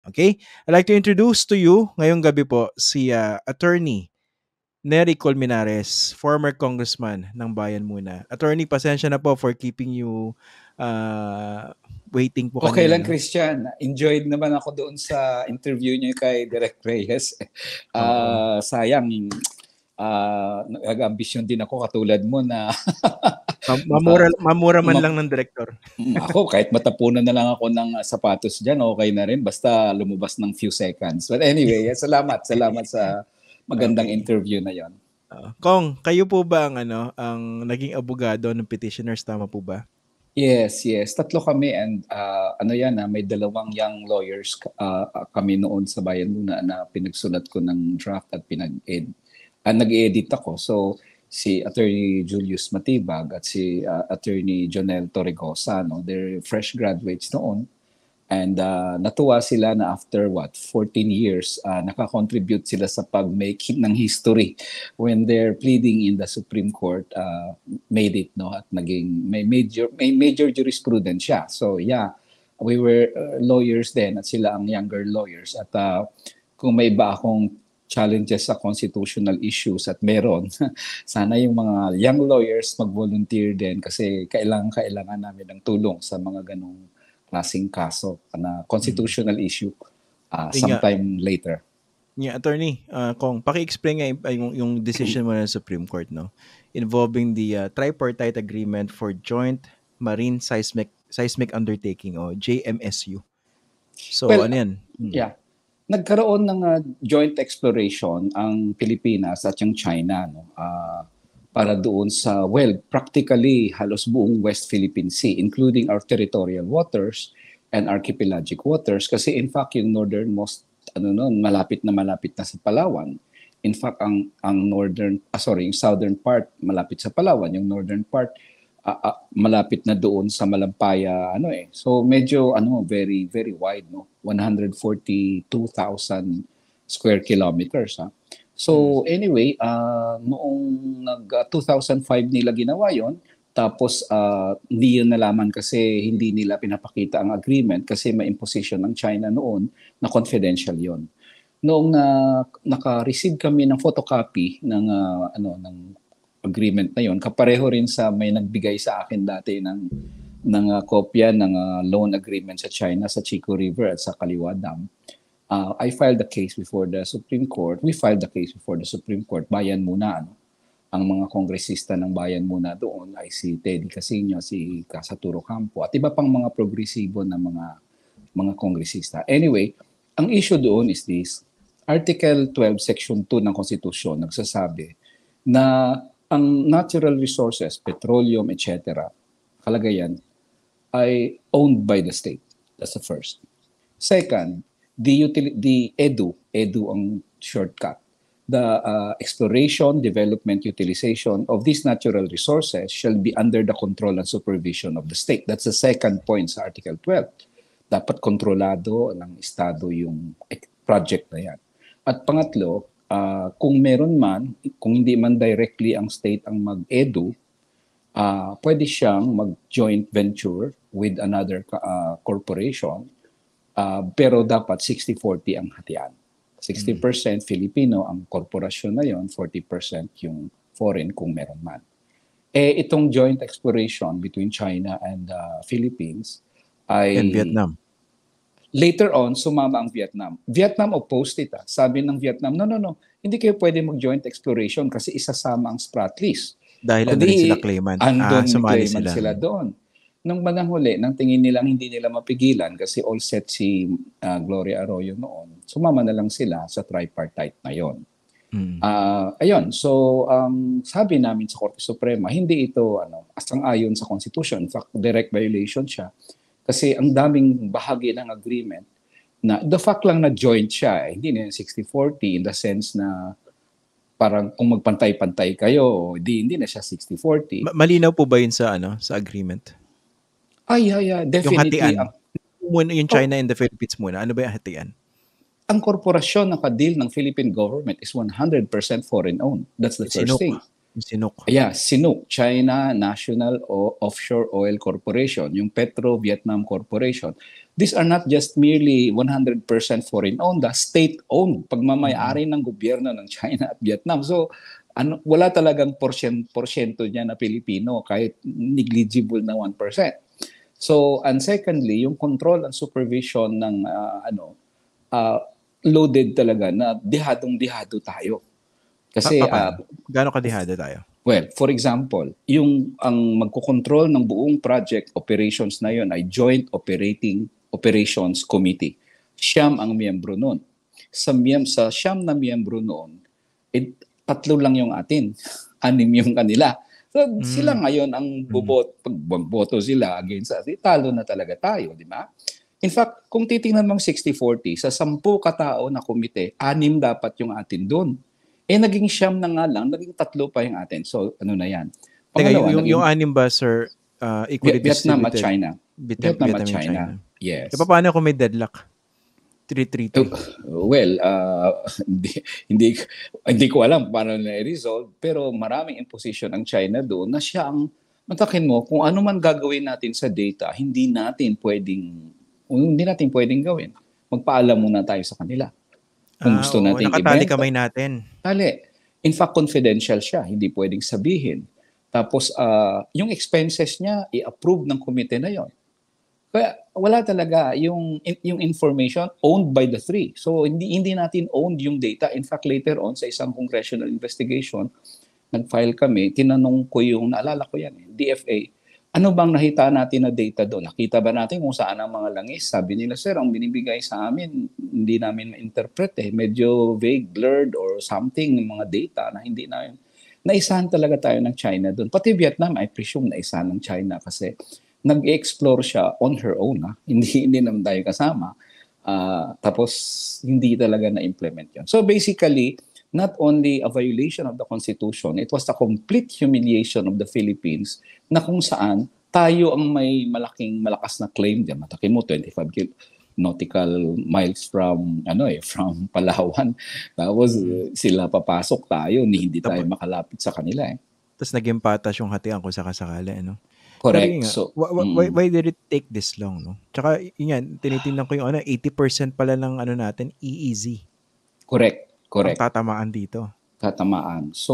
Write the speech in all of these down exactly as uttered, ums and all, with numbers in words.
Okay? I'd like to introduce to you ngayong gabi po si uh, Attorney Nery Colmenares, former congressman ng Bayan Muna. Attorney, pasensya na po for keeping you uh, waiting po Okay kanina. lang, No? Christian. Enjoyed naman ako doon sa interview niyo kay Direk Reyes. Uh, sayang, uh, nag-ambisyon din ako katulad mo na mamura, mamura man lang ng direktor. Ako, kahit matapunan na lang ako ng sapatos dyan, okay na rin. Basta lumabas ng few seconds. But anyway, salamat. Salamat sa magandang okay. interview na yon. Uh, Kong, kayo po ba ang, ano, ang naging abogado ng petitioners? Tama po ba? Yes, yes. Tatlo kami and uh, ano yan, ah, may dalawang young lawyers uh, kami noon sa Bayan Muna na pinagsulat ko ng draft at pinag-ed. Uh, nag-edit ako. So, si Attorney Julius Matibag at si uh, Attorney Jonel Torregosa, no? They're fresh graduates noon. And uh, natuwa sila na after what, fourteen years, uh, nakakontribute sila sa pag-make ng history when they're pleading in the Supreme Court, uh, made it, no? At naging, may major, may major jurisprudence siya. So yeah, we were uh, lawyers then at sila ang younger lawyers. At uh, kung may iba akong challenges sa constitutional issues at meron, sana yung mga young lawyers mag-volunteer din kasi kailangan-kailangan namin ng tulong sa mga ganong klaseng kaso na constitutional mm-hmm. issue uh, sometime yeah. later. Yeah, Attorney, uh, Kong, paki-explain nga yung, yung decision mo ng Supreme Court, no? Involving the uh, Tripartite Agreement for Joint Marine Seismic Seismic Undertaking o J M S U. So, well, ano yan? Hmm. Yeah. Nagkaroon ng uh, joint exploration ang Pilipinas at yung China, no? Uh, para doon sa, well, practically halos buong West Philippine Sea, including our territorial waters and archipelagic waters. Kasi in fact, yung northernmost, ano noon, malapit na malapit na sa Palawan. In fact, ang ang northern, ah, sorry, yung southern part, malapit sa Palawan. Yung northern part, uh, uh, malapit na doon sa Malampaya, ano eh. So medyo, ano, very, very wide, no? one hundred forty-two thousand square kilometers, ha? So anyway, uh, noong nag uh, two thousand five nila ginawa yon, tapos uh, hindi yun nalaman kasi hindi nila pinapakita ang agreement kasi may imposition ng China noon na confidential yon. Noong na uh, naka-receive kami ng photocopy ng uh, ano ng agreement na yon, kapareho rin sa may nagbigay sa akin dati ng ng uh, kopya ng uh, loan agreement sa China sa Chico River at sa Kaliwa Dam. Uh, I filed the case before the Supreme Court. We filed the case before the Supreme Court. Bayan Muna, ano? Ang mga kongresista ng Bayan Muna doon ay si Teddy Casino, si Casaturo Campo, at iba pang mga progresibo na mga mga kongresista. Anyway, ang issue doon is this. Article twelve, Section two ng Konstitusyon nagsasabi na ang natural resources, petroleum, et cetera, kalagayan, ay owned by the state. That's the first. Second, the util- the E D U, E D U ang shortcut. The uh, exploration, development, utilization of these natural resources shall be under the control and supervision of the state. That's the second point sa Article twelve. Dapat kontrolado ng Estado yung project na yan. At pangatlo, uh, kung meron man, kung hindi man directly ang state ang mag-E D U, uh, pwede siyang mag-joint venture with another uh, corporation. Uh, pero dapat sixty forty ang hatian. sixty percent Filipino ang korporasyon na yon, forty percent yung foreign kung meron man. Eh, itong joint exploration between China and uh, Philippines ay... And Vietnam. Later on, sumama ang Vietnam. Vietnam opposed it. Ah. Sabi ng Vietnam, no, no, no. Hindi kayo pwede mag-joint exploration kasi isasama ang Sprat list. Dahil ano rin sila claimant. Andon ah, sumali claimant sila. sila doon. Nung bandang huli, nang tingin nilang hindi nila mapigilan kasi all set si uh, Gloria Arroyo noon, sumama na lang sila sa tripartite na yon. Mm. Uh, ayun, so um, sabi namin sa Korte Suprema, hindi ito ano, asang-ayon sa Constitution. In fact, direct violation siya. Kasi ang daming bahagi ng agreement na the fact lang na joint siya, eh, hindi na sixty forty in the sense na parang kung magpantay-pantay kayo, hindi, hindi na siya sixty forty. Ma- malinaw po ba yun sa, ano, sa agreement? Ay, ay, ay, definitely. Yung hatian. Ang, yung China oh, and the Philippines muna. Ano ba yung hatian? Ang korporasyon na ka-deal ng Philippine government is one hundred percent foreign-owned. That's the first Sinuk. thing. Sinuk. Yeah, Sinuk, China National o Offshore Oil Corporation, yung Petro Vietnam Corporation. these are not just merely one hundred percent foreign-owned, ah, state-owned, pagmamayari ng gobyerno ng China at Vietnam. So, ano, wala talagang porsyento, porsyento niya na Pilipino, kahit negligible na one percent. So, and secondly, yung control and supervision ng uh, ano, uh, loaded talaga na dihadong-dihado tayo. Kasi, Pa- uh, Gaano kadihado tayo? well, for example, yung ang magkocontrol ng buong project operations na yon ay Joint Operating Operations Committee. Siyam ang miyembro noon. Sa, miyem, sa siyam na miyembro noon, eh, tatlo lang yung atin. Anim yung kanila. So, mm. sila ngayon ang bubot, pag boto sila against us, talo na talaga tayo, di ba? In fact, kung titingnan mong sixty forty, sa sampu katao na komite, anim dapat yung atin doon. Eh, naging siyam na nga lang, naging tatlo pa yung atin. So, ano na yan? Teka, yung, yung, yung anim ba, sir, uh, equally Vietnam distributed? at China. Vietnam, Vietnam Vietnam at China. China. Yes. E paano kung may deadlock? three three two. Well, uh, hindi, hindi, hindi ko alam paano na i-resolve, pero maraming imposition ang China doon na siya ang, matakin mo, kung ano man gagawin natin sa data, hindi natin pwedeng, hindi natin pwedeng gawin. Magpaalam muna tayo sa kanila. Kung ah, gusto natin ibenta. Nakatali kamay natin. Tali. In fact, confidential siya. Hindi pwedeng sabihin. Tapos, uh, yung expenses niya, i-approve ng komite na yon. Kaya wala talaga yung, yung information owned by the three. So, hindi, hindi natin owned yung data. In fact, later on, sa isang congressional investigation, nag-file kami, tinanong ko yung, naalala ko yan, D F A, ano bang nakita natin na data doon? Nakita ba natin kung saan ang mga langis? Sabi nila, sir, ang binibigay sa amin, hindi namin ma-interpret eh. Medyo vague, blurred or something, mga data na hindi namin. Naisahan talaga tayo ng China doon. Pati Vietnam, I presume naisahan ng China kasi nag-explore siya on her own. Ha? Hindi, hindi naman tayo kasama. Uh, tapos, hindi talaga na-implement yun. So basically, not only a violation of the Constitution, it was a complete humiliation of the Philippines na kung saan tayo ang may malaking malakas na claim diyan. Matakin mo twenty-five nautical miles from ano eh from Palawan. Tapos uh, sila papasok tayo, ni hindi tayo makalapit sa kanila eh. Tapos naging patas yung hatian ko sa kasakali, ano? Correct. Nga, So, why, why, why did it take this long, no? Tsaka yun, tinitingnan ko yung ano, eighty percent pala ng ano natin, E E Z. Correct. Correct. Ang tatamaan dito. Tatamaan. So,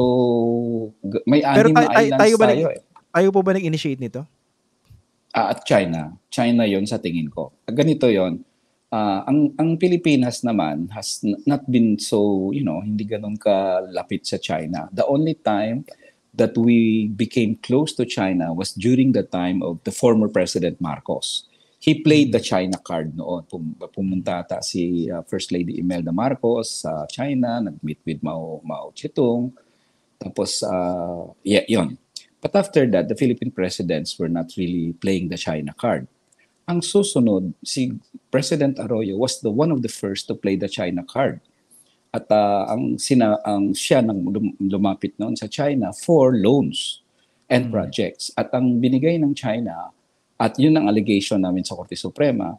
may Pero anim tayo, na tayo, islands tayo, ba tayo nag, eh. Tayo po ba nag-initiate nito? Uh, at China. China yon sa tingin ko. Ganito yon. Uh, ang, ang Pilipinas naman has not been so, you know, hindi ganun kalapit sa China. The only time that we became close to China was during the time of the former President Marcos. He played the China card noon. Pum- pumunta ata si uh, First Lady Imelda Marcos sa uh, China, nag-meet with Mao, Mao Zedong. Tapos, uh, yeah, yun. But after that, the Philippine presidents were not really playing the China card. Ang susunod, si President Arroyo was the one of the first to play the China card. At uh, ang, sina, ang siya nang lumapit noon sa China for loans and mm. projects. At ang binigay ng China, at yun ang allegation namin sa Korte Suprema,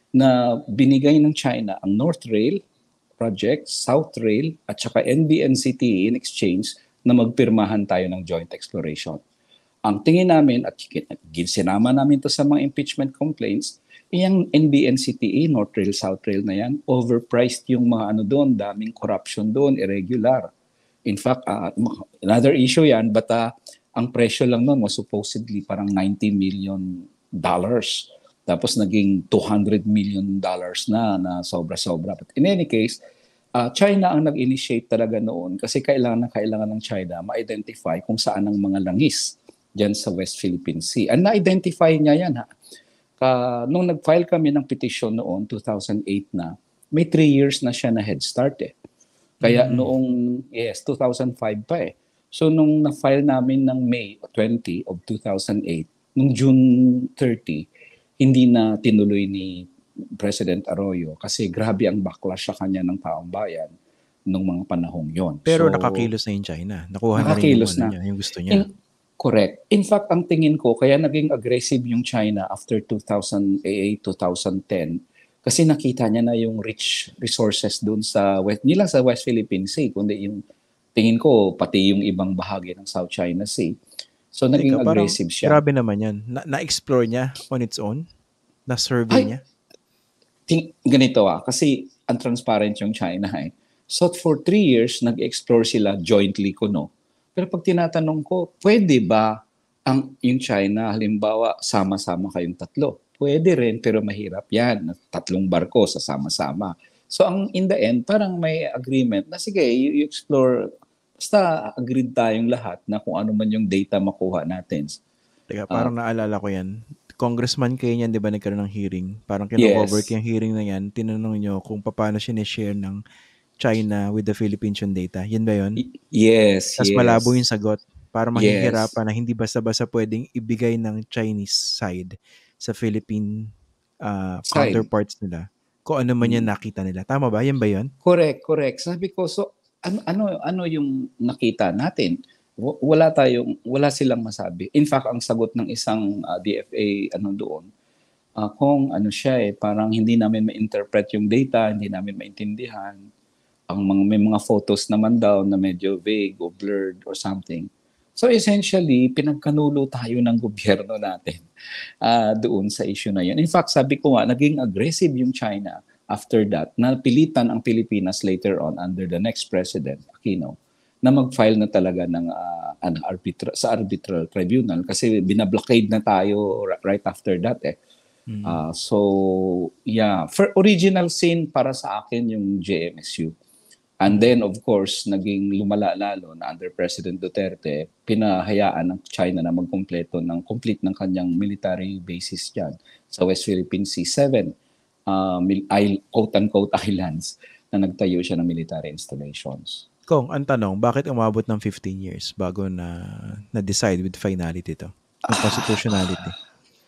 na binigay ng China ang North Rail project, South Rail, at saka N B N C T E in exchange na magpirmahan tayo ng joint exploration. Ang tingin namin, at sinama namin to sa mga impeachment complaints, yung N B N C T E, North Rail, South Rail na yan, overpriced yung mga ano doon, daming corruption doon, irregular. In fact, uh, another issue yan, but uh, ang presyo lang noon was supposedly parang ninety million dollars. Tapos naging two hundred million dollars na na sobra-sobra. But in any case, uh, China ang nag-initiate talaga noon kasi kailangan na kailangan ng China ma-identify kung saan ang mga langis diyan sa West Philippine Sea. And na-identify niya yan ha. Ka, nung nag-file kami ng petition noon, two thousand eight na, may three years na siya na head start eh. Kaya mm-hmm. noong, yes, two thousand five pa eh. So nung na-file namin ng May twenty of two thousand eight, nung June thirty, hindi na tinuloy ni President Arroyo kasi grabe ang backlash sa kanya ng taong bayan nung mga panahong yon. Pero so, nakakilos na yung China. Nakuha na rin yung, na. Niya, yung gusto niya. In, correct. In fact, ang tingin ko, kaya naging aggressive yung China after two thousand eight, two thousand ten kasi nakita niya na yung rich resources doon sa West, hindi lang sa West Philippine Sea, kundi yung tingin ko pati yung ibang bahagi ng South China Sea. So, naging Teka, aggressive siya. Grabe naman yan. Na- na-explore niya on its own? Na-survey Ay, niya? ting, ganito ah, kasi untransparent yung China eh. So for three years, nag-explore sila jointly ko, no? Pero pag tinatanong ko, pwede ba ang yung China, halimbawa, sama-sama kayong tatlo? Pwede rin, pero mahirap yan. Tatlong barko sa sama-sama. So ang in the end, parang may agreement na sige, you, you explore, basta agreed tayong lahat na kung ano man yung data makuha natin. Teka, Uh, parang naalala ko yan. Congressman kayo niyan, di ba, nagkaroon ng hearing? Parang kino-cover yes. yung hearing na yan. Tinanong nyo kung paano sinishare ng China with the Philippines yung data. Yan ba yun? Y- yes, Tapos malabo yes. yung sagot. Para Yes. mahihirapan na hindi basta-basta pwedeng ibigay ng Chinese side sa Philippine uh, Side. counterparts nila. Kung ano man yan Mm. nakita nila. Tama ba? Yan ba yun? Correct, correct. Sabi ko, so ano ano ano yung nakita natin? W- Wala tayong wala silang masabi. In fact, ang sagot ng isang uh, D F A ano doon, uh, kung ano siya eh, parang hindi namin ma-interpret yung data, hindi namin maintindihan. Ang mga may mga photos naman daw na medyo vague or blurred or something. So essentially, pinagkanulo tayo ng gobyerno natin uh, doon sa issue na yun. In fact, sabi ko nga, naging aggressive yung China after that. Napilitan ang Pilipinas later on under the next president, Aquino, na mag-file na talaga ng uh, ano, arbitra- sa arbitral tribunal kasi binablockade na tayo right after that eh. Mm. Uh, so, yeah. For original sin para sa akin yung J M S U. And then, of course, naging lumala lalo na under President Duterte, pinahayaan ng China na magkumpleto ng complete ng kanyang military bases dyan sa West Philippine Sea. Seven uh, quote-unquote islands na nagtayo siya ng military installations. Kong, ang tanong, bakit umabot ng fifteen years bago na na-decide with finality to? Yung constitutionality.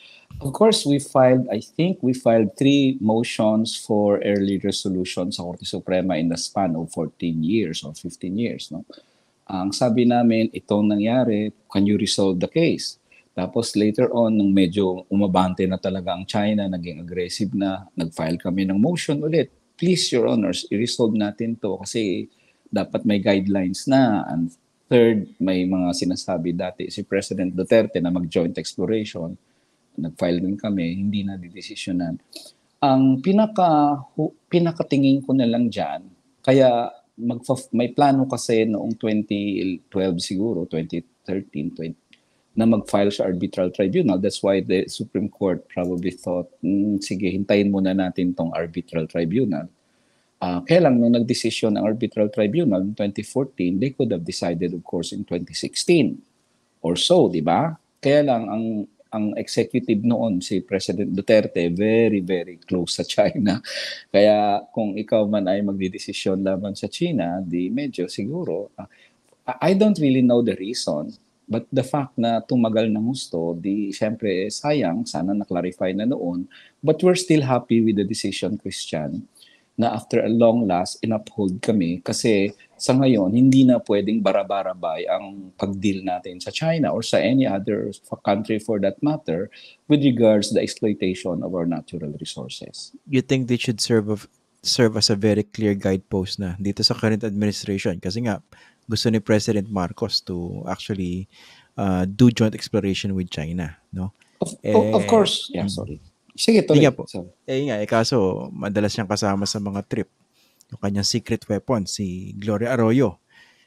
Of course, we filed, I think we filed three motions for early resolution sa Korte Suprema in the span of fourteen years or fifteen years. No? Ang sabi namin, itong nangyari, can you resolve the case? Tapos later on, nung medyo umabante na talaga ang China, naging aggressive na, nag-file kami ng motion ulit. Please, Your Honors, i-resolve natin to kasi dapat may guidelines na. And third, may mga sinasabi dati si President Duterte na mag-joint exploration. Nag-file din kami, hindi na didesisyonan. Ang pinaka hu, pinakatingin ko na lang diyan, kaya magfa, may plano kasi noong twenty twelve siguro, twenty thirteen, twenty, na mag-file sa arbitral tribunal. That's why the Supreme Court probably thought, mm, sige, hintayin muna natin tong arbitral tribunal. Uh, kaya lang nung nag-desisyon ang arbitral tribunal in twenty fourteen, they could have decided of course in twenty sixteen or so, di ba? Kaya lang ang ang executive noon, si President Duterte, very, very close sa China. Kaya kung ikaw man ay magdidesisyon laban sa China, di medyo siguro, uh, I don't really know the reason, but the fact na tumagal ng gusto, di syempre sayang, sana na-clarify na noon, but we're still happy with the decision, Christian, na after a long last, in-uphold kami kasi sa ngayon, hindi na pwedeng barabarabay ang pag-deal natin sa China or sa any other country for that matter with regards to the exploitation of our natural resources. You think they should serve of, serve as a very clear guidepost na dito sa current administration? Kasi nga, gusto ni President Marcos to actually uh, do joint exploration with China, no? Of, eh, of course. Yeah, sorry. Sige, tuloy. Nga po. Eh nga, eh kaso madalas siyang kasama sa mga trip. Yung kanyang secret weapon, si Gloria Arroyo,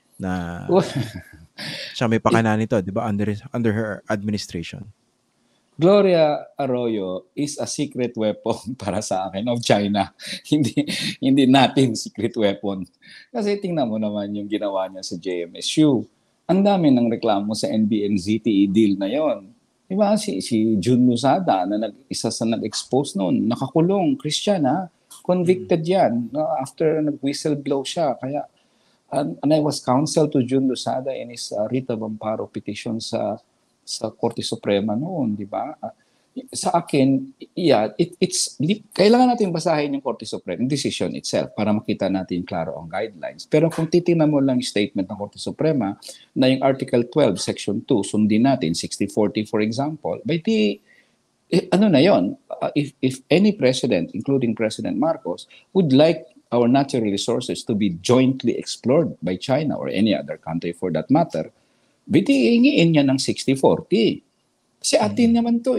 na siya may pakana nito, di ba, under, under her administration. Gloria Arroyo is a secret weapon para sa akin of China. hindi hindi natin secret weapon. Kasi tingnan mo naman yung ginawa niya sa J M S U. Ang dami ng reklamo sa N B N Z T E deal na yon. Diba si, si Jun Lozada na nag, isa sa nag-expose noon, nakakulong, Christian ha, convicted yan uh, after nag-whistleblow siya. Kaya, and, and I was counsel to Jun Lozada in his uh, writ of amparo petition sa sa Korte Suprema noon, di ba? Uh, sa akin, yeah, it, it's, kailangan natin basahin yung Korte Suprema, yung decision itself, para makita natin klaro ang guidelines. Pero kung titingnan mo lang yung statement ng Korte Suprema, na yung Article twelve, Section two, sundin natin, sixty forty for example, by the, eh, ano na yon, uh, if, if any president, including President Marcos, would like our natural resources to be jointly explored by China or any other country for that matter, bitiingin niya ng sixty forty. Kasi atin naman to eh.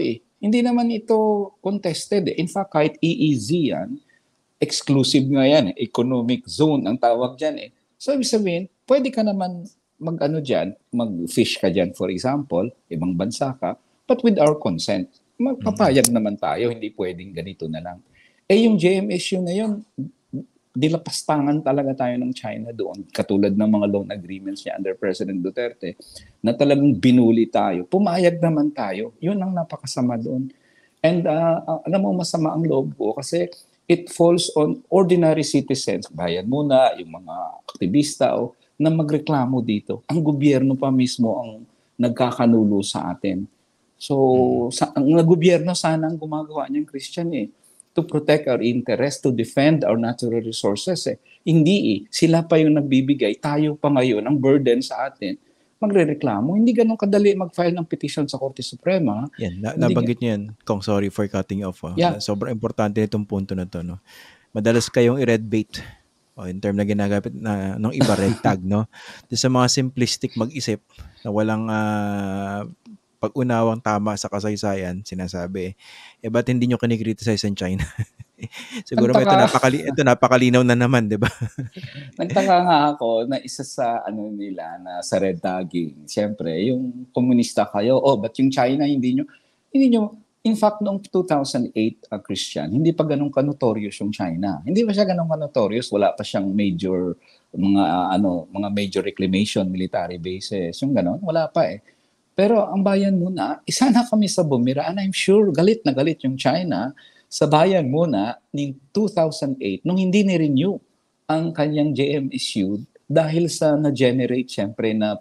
Hindi naman ito contested. Eh. In fact, kahit E E Z yan, exclusive nga yan. Eh. Economic zone ang tawag dyan. Eh. So, ibig sabihin, pwede ka naman mag-ano dyan, mag-fish ka dyan, for example, ibang bansa ka, but with our consent. Magpapayag mm-hmm. naman tayo, hindi pwedeng ganito na lang. Eh, yung J M S U na yun, dilapastangan talaga tayo ng China doon. Katulad ng mga loan agreements niya under President Duterte na talagang binuli tayo. Pumayag naman tayo. Yun ang napakasama doon. And uh, alam mo, masama ang loob ko kasi it falls on ordinary citizens. Bayan muna, yung mga aktivista o na magreklamo dito. Ang gobyerno pa mismo ang nagkakanulo sa atin. So, sa, ang gobyerno sana ang gumagawa niyang Christian eh. To protect our interest, to defend our natural resources. Eh. Hindi eh. Sila pa yung nagbibigay. Tayo pa ngayon, ang burden sa atin, magre-reklamo. Hindi ganun kadali mag-file ng petition sa Korte Suprema. Yan, na- nabanggit niyo yan. Kong, sorry for cutting off. Oh. Yeah. Sobrang importante nitong punto na to. No? Madalas kayong i-red bait. O, in term na ginagamit na ng iba red tag. No? Sa mga simplistic mag-isip na walang uh, pag-unawang tama sa kasaysayan, sinasabi, eh ba't hindi nyo kinikriticize ang China? Siguro ito, napakali, ito napakalinaw na naman, di ba? Nagtaka nga ako na isa sa ano nila, na sa red tagging, siyempre, yung komunista kayo, oh, ba't yung China hindi nyo, hindi nyo, in fact, noong two thousand eight, uh, Christian, hindi pa ganun ka-notorious yung China. Hindi pa siya ganun ka-notorious, wala pa siyang major, mga, uh, ano, mga major reclamation, military bases, yung ganun, wala pa eh. Pero ang bayan muna, isa na kami sa bumira and I'm sure galit na galit yung China sa bayan muna ng two thousand eight nung hindi ni-renew ang kanyang J M S U dahil sa na-generate siyempre na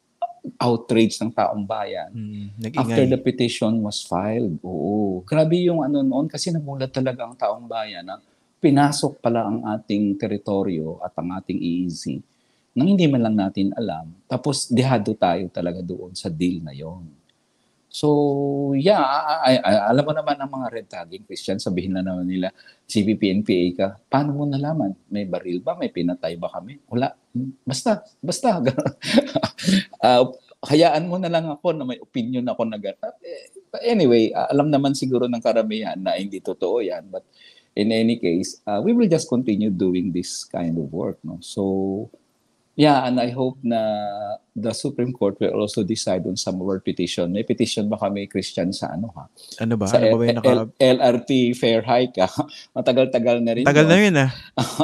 outrage ng taong bayan. Mm, after the petition was filed. Oo. Grabe yung ano noon kasi nagulat talaga ang taong bayan na pinasok pala ang ating teritoryo at ang ating E E Z nang hindi man lang natin alam. Tapos dehado tayo talaga doon sa deal na yon. So, yeah, I, I, alam mo naman ang mga red tagging, Christian, sabihin na naman nila, C P P N P A ka, paano mo nalaman? May baril ba? May pinatay ba kami? Wala. Basta, basta. uh, hayaan mo na lang ako na may opinion ako na gano'n. Anyway, uh, alam naman siguro ng karamihan na hindi totoo yan. But in any case, uh, we will just continue doing this kind of work. No? So, yeah, and I hope na the Supreme Court will also decide on some of our petition. May petition ba kami, Christian, sa ano ha? Ano ba? Sa ano ba yung naka... L R T Fair Hike ha? Matagal-tagal na rin. Tagal na yun ah.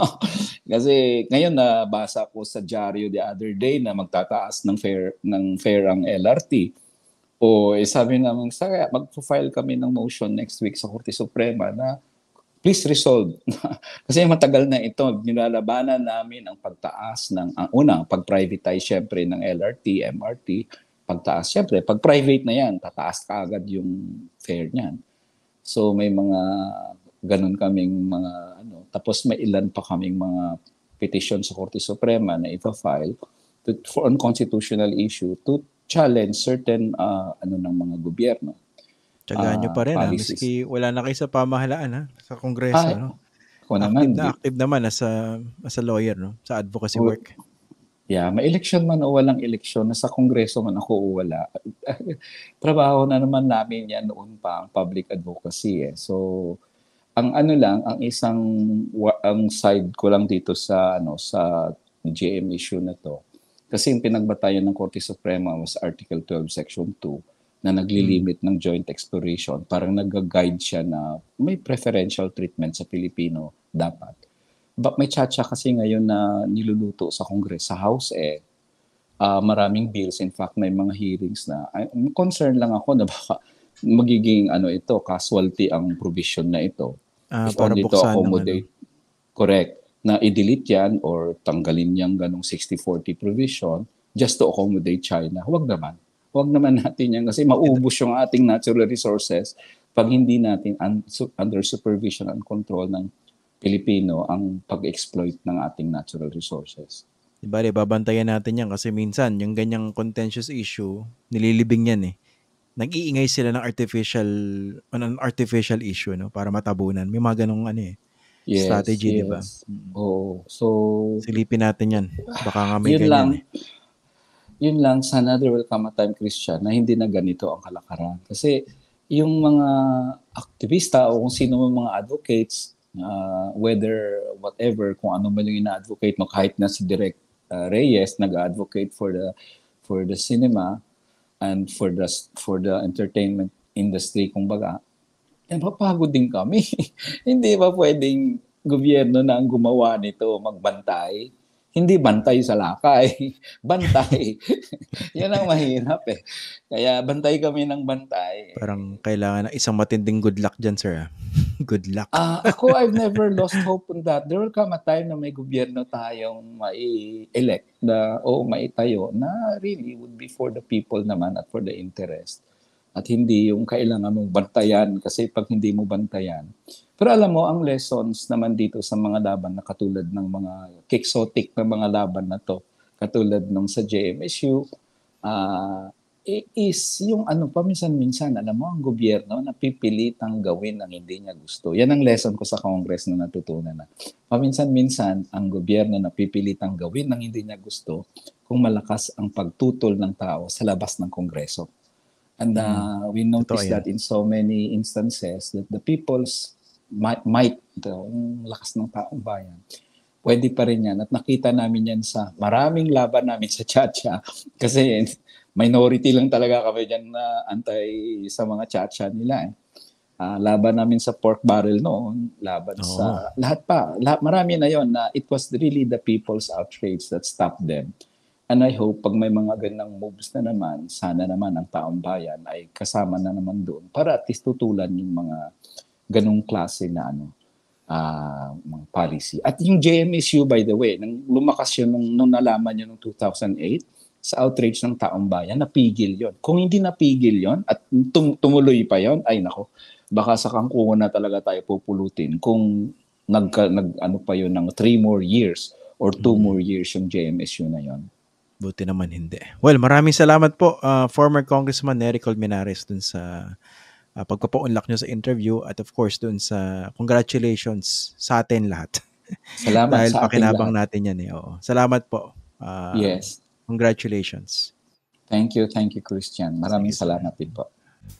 Kasi ngayon nabasa ko sa dyaryo the other day na magtataas ng fair ng fair ang L R T. O eh, sabi naman, sa mag-file kami ng motion next week sa Korte Suprema na please resolve. Kasi matagal na ito, nilalabanan namin ang pagtaas ng, ang unang, pag-privatize syempre ng L R T, M R T, pagtaas syempre, pag-private na yan, tataas ka agad yung fare niyan. So may mga ganun kaming mga, ano, tapos may ilan pa kaming mga petition sa Korte Suprema na ipa-file to, for unconstitutional issue to challenge certain uh, ano ng mga gobyerno. Tsagaan nyo pa rin, uh, ha? Miski wala na kayo sa pamahalaan, ha? Sa Kongreso, ah, no? Active naman, na active naman as a, as a lawyer, no? Sa advocacy oh, work. Yeah, may election man o walang eleksyon, nasa Kongreso man ako o wala. Trabaho na naman namin yan noon pa, ang public advocacy. Eh. So, ang ano lang, ang isang, ang side ko lang dito sa, ano, sa J M issue na to, kasi yung pinagbatayan ng Korte Suprema was Article twelve, Section two, na naglilimit ng joint exploration, parang nag-guide siya na may preferential treatment sa Pilipino dapat. But may tsa-tsa kasi ngayon na niluluto sa Congress, sa House eh, uh, maraming bills. In fact, may mga hearings na. I'm concerned lang ako na baka magiging ano ito, casualty ang provision na ito. Ah, para buksan accommodate. Ano. Correct. Na i-delete yan or tanggalin yung ganong sixty forty provision just to accommodate China. Huwag naman. Huwag naman natin yan kasi maubos yung ating natural resources pag hindi natin un- under supervision and control ng Pilipino ang pag-exploit ng ating natural resources. Diba, babantayan natin yan kasi minsan yung ganyang contentious issue, nililibing yan eh. Nag-iingay sila ng artificial, an artificial issue no para matabunan. May mga ganong ano eh. Yes, strategy, yes. diba? Oo. So, silipin natin yan. Baka nga may yun ganyan lang. eh. Yun lang, sana there will come a time, Christian, na hindi na ganito ang kalakaran. Kasi yung mga aktivista o kung sino man mga advocates, uh, whether whatever, kung ano man yung ina-advocate mo, kahit na si Direk uh, Reyes nag-advocate for the for the cinema and for the for the entertainment industry, kumbaga, eh, mapagod din kami. Hindi ba pwedeng gobyerno na ang gumawa nito, magbantay? Hindi bantay sa lakay. Bantay. Yan ang mahirap eh. Kaya bantay kami ng bantay. Parang kailangan ng isang matinding good luck dyan, sir. ah. Good luck. Ah, ako, I've never lost hope on that. There will come a time na may gobyerno tayong mai-elect na, o maitayo na really would be for the people naman at for the interest. At hindi yung kailangan mong bantayan kasi pag hindi mo bantayan. Pero alam mo, ang lessons naman dito sa mga laban na katulad ng mga quixotic na mga laban na to, katulad nung sa J M S U, uh, is yung ano, paminsan-minsan, alam mo, ang gobyerno napipilitang gawin ang hindi niya gusto. Yan ang lesson ko sa Congress na natutunan na. Paminsan-minsan, ang gobyerno napipilitang gawin ang hindi niya gusto kung malakas ang pagtutol ng tao sa labas ng Kongreso. And uh, we noticed that in so many instances that the people's might, might yung lakas ng taong bayan, pwede pa rin yan. At nakita namin yan sa maraming laban namin sa Chacha. Kasi minority lang talaga kami dyan na antay sa mga Chacha nila. Eh. Uh, laban namin sa pork barrel noon, laban oh. sa lahat pa. Lahat, marami na yon na it was really the people's outrage that stopped them. And I hope pag may mga ganang moves na naman, sana naman ang taong bayan ay kasama na naman doon para at least tutulan yung mga ganong klase na ano, uh, mga policy. At yung J M S U, by the way, nang lumakas yun nung, nung nalaman yun noong two thousand eight, sa outrage ng taong bayan, napigil yon. Kung hindi napigil yon at tum- tumuloy pa yon, ay nako, baka sa kangkungan na talaga tayo pupulutin kung nag, nag ano pa yun ng three more years or two more years yung J M S U na yon. Buti naman hindi. Well, maraming salamat po, uh, former Congressman Nery Colmenares, dun sa uh, pagpapaunlak nyo sa interview at of course dun sa congratulations sa atin lahat. Salamat Dahil sa atin pakinabang lahat. natin yan eh. Oo. Salamat po. Uh, yes. Congratulations. Thank you, thank you, Christian. Maraming salamat din po.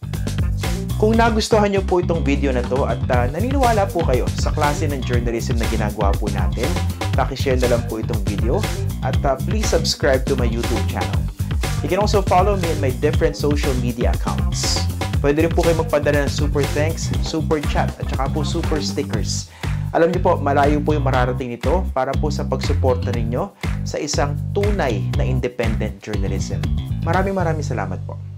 Kung nagustuhan niyo po itong video na to at uh, naniniwala po kayo sa klase ng journalism na ginagawa po natin, pakishare na lang po itong video at uh, please subscribe to my YouTube channel. You can also follow me in my different social media accounts. Pwede rin po kayo magpadala ng super thanks, super chat at saka po super stickers. Alam niyo po, malayo po yung mararating nito para po sa pagsuporta ninyo sa isang tunay na independent journalism. Maraming maraming salamat po.